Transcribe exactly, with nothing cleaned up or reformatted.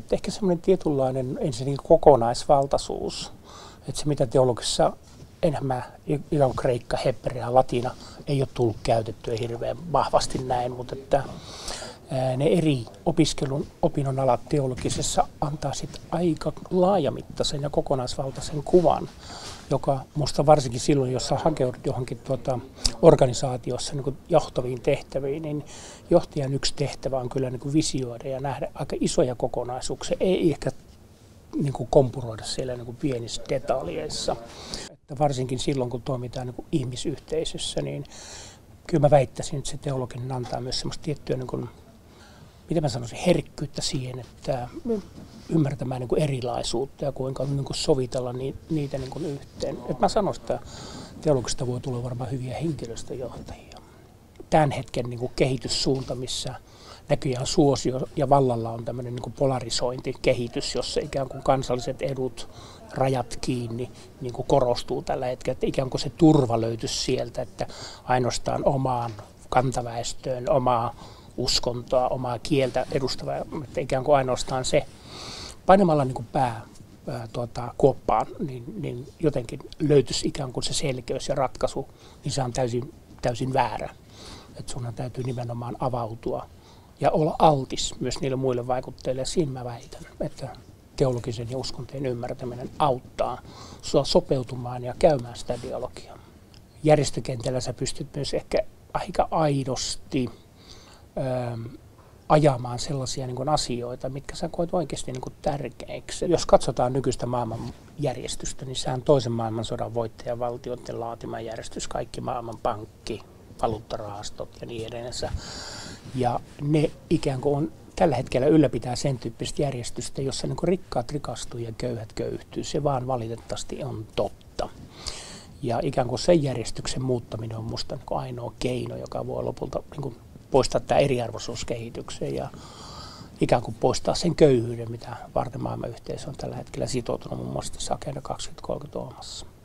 että ehkä semmoinen tietynlainen ensinnäkin kokonaisvaltaisuus, että se mitä teologisessa enemmän ikään kreikka, hebrea, latina ei ole tullut käytettyä hirveän vahvasti näin, mutta että ne eri opiskelun opinnon alat teologisessa antaa sitten aika laajamittaisen ja kokonaisvaltaisen kuvan, joka minusta varsinkin silloin, jos hakeudut johonkin tuota organisaatiossa niin kuin johtaviin tehtäviin, niin johtajan yksi tehtävä on kyllä niin kuin visioida ja nähdä aika isoja kokonaisuuksia, ei ehkä niin kuin kompuroida siellä niin kuin pienissä detaljeissa. Että varsinkin silloin, kun toimitaan niin kuin ihmisyhteisössä, niin kyllä mä väittäisin, että se teologinen antaa myös semmoista tiettyä, niin kuin, miten mä sanoisin, herkkyyttä siihen, että ymmärtämään niin kuin erilaisuutta ja kuinka niin kuin sovitella niitä niin kuin yhteen. Et mä sanoisin, että teologista voi tulla varmaan hyviä henkilöstöjohtajia. Tämän hetken niin kuin kehityssuunta, missä näköjään suosio ja vallalla on tämmöinen niin kuin polarisointikehitys, jossa ikään kuin kansalliset edut, rajat kiinni niin kuin korostuu tällä hetkellä, että ikään kuin se turva löytyisi sieltä, että ainoastaan omaan kantaväestöön, omaa uskontoa, omaa kieltä edustavaa, että ikään kuin ainoastaan se painamalla niin kuin pää ää, tuota, kuoppaan, niin, niin jotenkin löytyisi ikään kuin se selkeys ja ratkaisu, niin se on täysin, täysin väärä. Että sunhan täytyy nimenomaan avautua ja olla altis myös niille muille vaikutteille. Ja siinä mä väitän, että teologisen ja uskontojen ymmärtäminen auttaa sua sopeutumaan ja käymään sitä dialogia. Järjestökentällä sä pystyt myös ehkä aika aidosti ähm, ajamaan sellaisia niin kuin asioita, mitkä sä koet oikeasti niin kuin tärkeiksi. Jos katsotaan nykyistä maailmanjärjestystä, niin sehän on toisen maailmansodan voittajavaltioiden laatima järjestys, kaikki maailmanpankki, valuuttarahastot ja niin edelleen. Ja ne ikään kuin on, tällä hetkellä ylläpitää sen tyyppistä järjestystä, jossa niin kuin rikkaat rikastuu ja köyhät köyhtyy. Se vaan valitettavasti on totta. Ja ikään kuin sen järjestyksen muuttaminen on minusta niin kuin ainoa keino, joka voi lopulta niin kuin poistaa tämä eriarvoisuuskehityksen ja ikään kuin poistaa sen köyhyyden, mitä varten maailmanyhteisö on tällä hetkellä sitoutunut muun muassa tässä Agenda kaksituhattakolmekymmentä ohjelmassa.